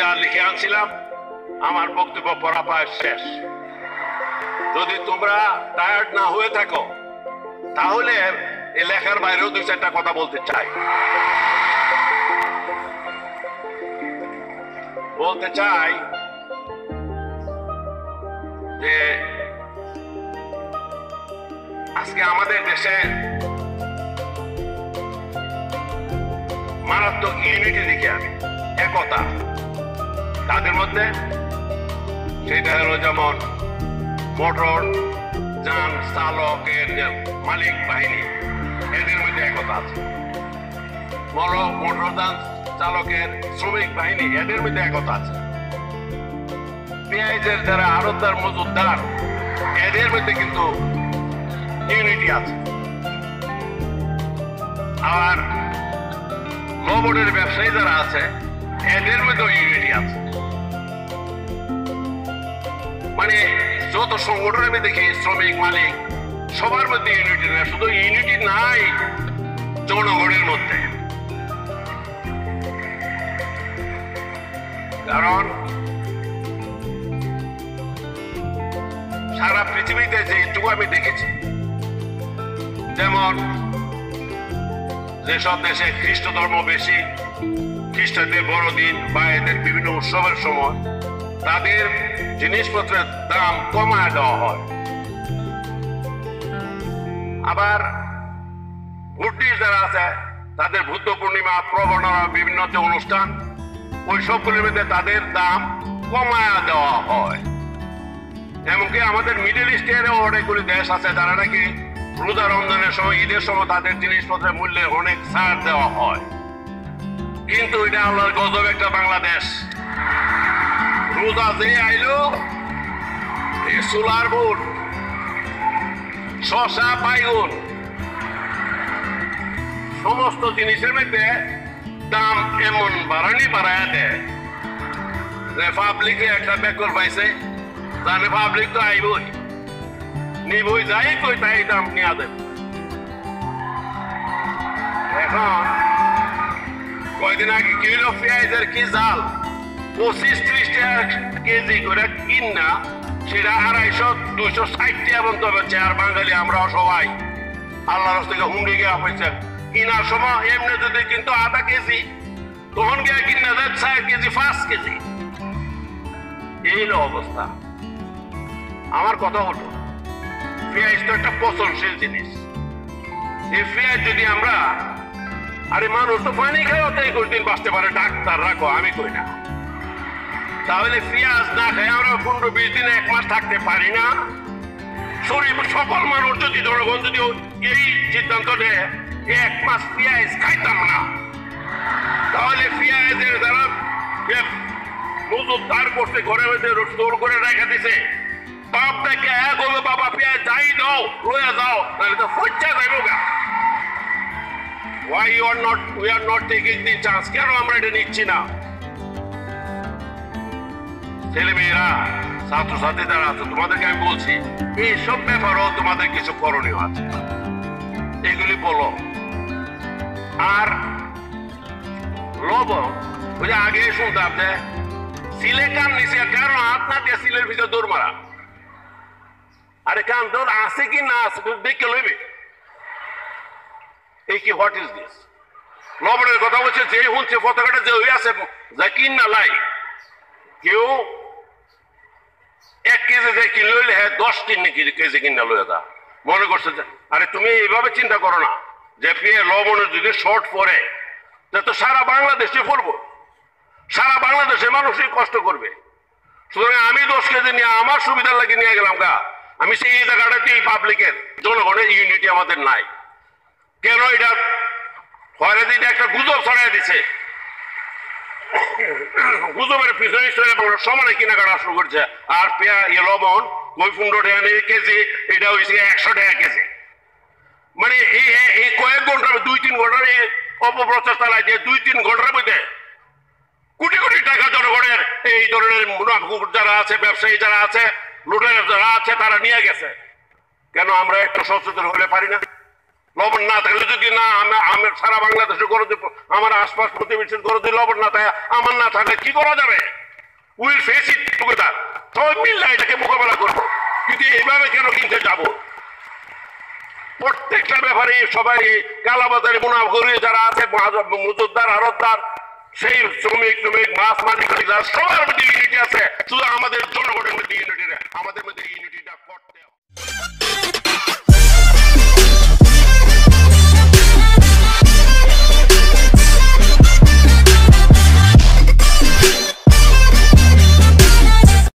যা লিখে আনছিলাম আমার বক্তব্য পড়া প্রায় শেষ। যদি তোমরা টায়ার্ড না হয়ে থাকো তাহলে এই লেখার বাইরেও দুই চারটা কথা বলতে চাই। যে আজকে আমাদের দেশে মারাত্মক ইউনিটি দেখি আমি, একতা তাদের মধ্যে। সেটা হলো যেমন মোটর যান চালকের যে মালিক বাহিনী, এদের মধ্যে একতা আছে। বড় মোটর যান চালকের শ্রমিক বাহিনী, এদের মধ্যে একতা আছে। পেঁয়াজের যারা আড়তদার মজুতদার, এদের মধ্যে কিন্তু ইউনিটি আছে। আর লবণের ব্যবসায়ী যারা আছে, এদের মধ্যেও ইউনিটি আছে। মানে যত সংগঠনের মধ্যে দেখি শ্রমিক মালিক সবার মধ্যে ইউনিটি নেই, শুধু ইউনিটি নাই জনগণের মধ্যে। কারণ সারা পৃথিবীতে যেটুকু আমি দেখেছি, যেমন যেসব দেশে খ্রিস্ট ধর্ম বেশি, খ্রিস্টানদের বড়দিন বা এদের বিভিন্ন উৎসবের সময় তাদের জিনিসপত্রের দাম কমায় দেওয়া হয়। আবার বুদ্ধিস্ট যারা আছে তাদের বুদ্ধ পূর্ণিমা প্রবণতা বিভিন্ন যে অনুষ্ঠান, ওই সবগুলির মধ্যে তাদের দাম কমায় দেওয়া হয়। এমনকি আমাদের মিডল ইস্টের অনেকগুলি দেশ আছে যারা নাকি রোজা রমজানের সময়, ঈদের সময় তাদের জিনিসপত্রের মূল্যে অনেক ছাড় দেওয়া হয়। কিন্তু এটা আল্লাহর গজব একটা বাংলাদেশ। রোজা যে আইলো, এই সোলার বুট, শসা, বাইগুন, সমস্ত জিনিসের মধ্যে দাম এমন বাড়ায় দেয় যে পাবলিকে একটা বেকল পাইছে, তাহলে পাবলিক তো আইবই, নিবই, যাই কই তাই দাম নিয়ে দেবে। এখন কয়দিন আগে কিলো পেঁয়াজের কি জাল 25-30 টাকা কেজি করে কিনা, সেটা 250-260 টাকা পর্যন্ত বেচে। আর বাঙালি আমরাও সবাই আল্লাহর থেকে হুমড়ি গিয়ে হয়েছে। কিনার সময় এমনি যদি কিন্তু আধা কেজি, তখন গিয়ে কিনা যায় 4 কেজি 5 কেজি। এই হলো অবস্থা। আমার কথা হলো, পেঁয়াজ তো একটা পচনশীল জিনিস। এই পেঁয়াজ যদি আমরা, আরে মানুষ তো পানি খায় তাই দিন বাঁচতে পারে, ডাক্তার রাখো, আমি কই না, তাহলে পেঁয়াজ না খায় আমরা 15-20 দিন 1 মাস থাকতে পারি না? শরীর সকল মানুষ যদি, জনগণ যদি এই সিদ্ধান্ত নেয় 1 মাস পেঁয়াজ খাইতাম না, তাহলে পেঁয়াজের দ্বারা মজুতদার করতে ঘরের মধ্যে স্টোর করে রেখে দিছে, বাপ দেখে এক হবে, বাবা পেঁয়াজ যাই দাও, লয়ে যাও, তাহলে তো ফচ্চা যাইব গা। Why we are not taking the chance? কেন আমরা এটা নিচ্ছি না? ছেলেমেয়েরা, ছাত্রছাত্রী যারা আছে, তোমাদেরকে আমি বলছি, এইসব ব্যাপারও তোমাদের কিছু করণীয় আছে, এগুলি বলো। আর লবণ, ওই যে আগে শুনতাম যে সিলে কান নিচে, কারণ হাত না দিয়ে সিলের ভিতরে দৌড় মারা। আরে কান দৌড় আছে কি না আছে দেখে লইবে। এই কি, হোয়াট ইজ দিস? লবণের কথা বলছে, যে শুনছে পতাকাটা যে হয়ে আছে যা কিন না লাই, কেউ 1 কেজি যে কিন লইলে 10 কেজি কিনা লইয়া দা মনে করছে। আরে তুমি এইভাবে চিন্তা করো না যে লবণের যদি শর্ট পড়ে তো সারা বাংলাদেশে পড়বো, সারা বাংলাদেশের মানুষই কষ্ট করবে। সুতরাং আমি 10 কেজি নিয়ে আমার সুবিধার লাগে নিয়ে গেলাম গা, আমি সেই জায়গাটাতেই পাবলিকের, জনগণের ইউনিটি আমাদের নাই। কেন এটা হয়রানিটা একটা গুজব ছড়াই দিছে, গুজবের পিছনে সমানে কেনাকাটা শুরু করছে। আর লবণ ওই 15 টাকা কেজি, এটা হয়েছে 100 টাকা কেজি। মানে এই কয়েক ঘন্টা, 2-3 ঘন্টার এই অপপ্রচার চালায়, যে 2-3 ঘন্টার মধ্যে কোটি কোটি টাকা জনগণের এই ধরনের মুনাফিক যারা আছে, ব্যবসায়ী যারা আছে, লুটেরা যারা আছে, তারা নিয়ে গেছে। কেন আমরা একটু সচেতন হলে পারি না? লবণ না থাকলে যদি না আমি সারা বাংলাদেশে করে দিব, আমার আশপাশ প্রতিবেশীর করে দিই, লবণ না থাকে, আমার না থাকলে কি করা যাবে? উইল ফেস ইট টুগেদার, সবাই মিললে এটাকে মোকাবেলা করবো। কিন্তু এইভাবে কেন কিনতে যাবো? প্রত্যেকটা ব্যাপারে সবাই কালাবাজারে মুনাফাখোরি যারা আছে, মজুদদার, আড়তদার, সেই শ্রমিক মাছ মালিক সবার মধ্যে ইউনিটি আছে, শুধু আমাদের জনগণের মধ্যে ইউনিটি, আমাদের মধ্যে ইউনিটিটা করতে হবে।